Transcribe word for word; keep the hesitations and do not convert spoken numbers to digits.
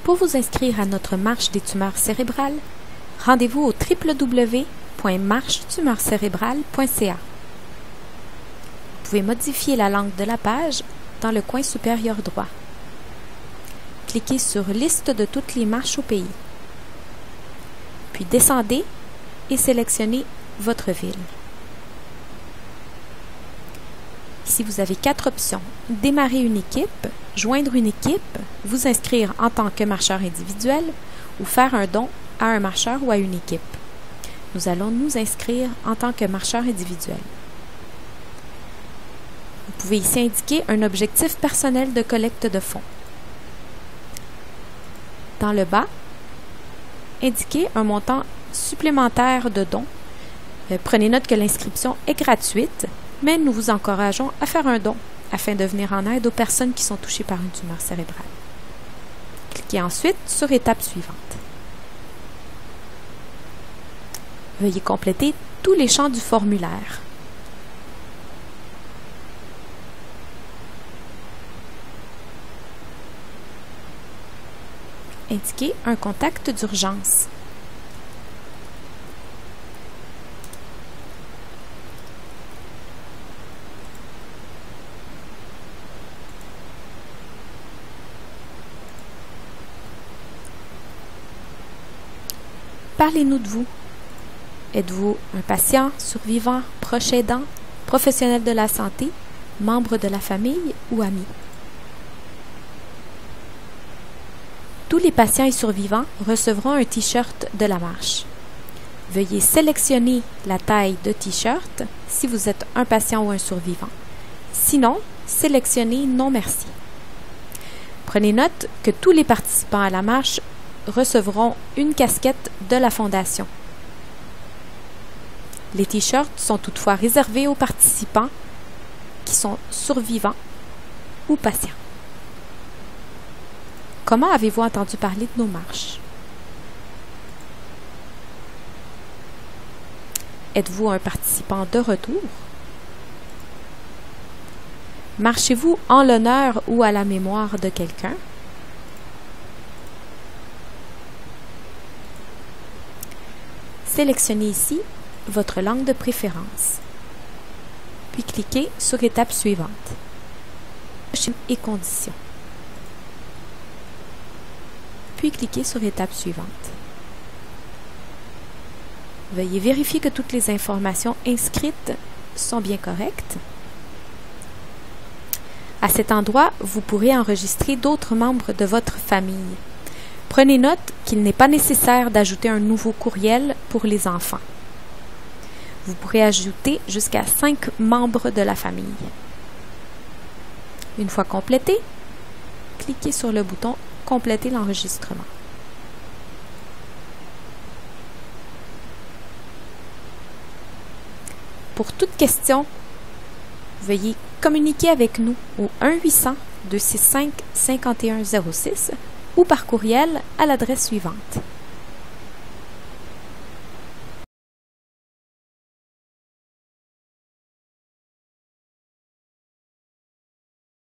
Pour vous inscrire à notre marche des tumeurs cérébrales, rendez-vous au w w w point marche tumeur cérébrale point c a. Vous pouvez modifier la langue de la page dans le coin supérieur droit. Cliquez sur « Liste de toutes les marches au pays ». Puis descendez et sélectionnez votre ville. Ici, vous avez quatre options. Démarrer une équipe, joindre une équipe, vous inscrire en tant que marcheur individuel ou faire un don à un marcheur ou à une équipe. Nous allons nous inscrire en tant que marcheur individuel. Vous pouvez ici indiquer un objectif personnel de collecte de fonds. Dans le bas, indiquez un montant supplémentaire de dons. Euh, prenez note que l'inscription est gratuite, mais nous vous encourageons à faire un don afin de venir en aide aux personnes qui sont touchées par une tumeur cérébrale. Cliquez ensuite sur « Étape suivante ». Veuillez compléter tous les champs du formulaire. Indiquez un contact d'urgence. Parlez-nous de vous. Êtes-vous un patient, survivant, proche aidant, professionnel de la santé, membre de la famille ou ami? Tous les patients et survivants recevront un T-shirt de la marche. Veuillez sélectionner la taille de T-shirt si vous êtes un patient ou un survivant. Sinon, sélectionnez « Non merci ». Prenez note que tous les participants à la marche recevront une casquette de la Fondation. Les T-shirts sont toutefois réservés aux participants qui sont survivants ou patients. Comment avez-vous entendu parler de nos marches? Êtes-vous un participant de retour? Marchez-vous en l'honneur ou à la mémoire de quelqu'un? Sélectionnez ici votre langue de préférence, puis cliquez sur « Étape suivante » et « Conditions ». Puis cliquez sur « Étape suivante ». Veuillez vérifier que toutes les informations inscrites sont bien correctes. À cet endroit, vous pourrez enregistrer d'autres membres de votre famille. Prenez note qu'il n'est pas nécessaire d'ajouter un nouveau courriel pour les enfants. Vous pourrez ajouter jusqu'à cinq membres de la famille. Une fois complété, cliquez sur le bouton « Compléter l'enregistrement ». Pour toute question, veuillez communiquer avec nous au un huit cents, deux six cinq, cinq un zéro six ou par courriel à l'adresse suivante.